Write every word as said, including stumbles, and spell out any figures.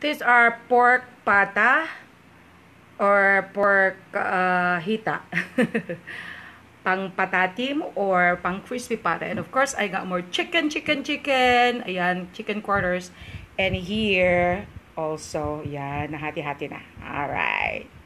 These are pork pata or pork uh, hita. Pang patatim or pang crispy pata. And of course, I got more chicken, chicken, chicken. Ayan, chicken quarters. And here, also, yan, nahati-hati na. Alright.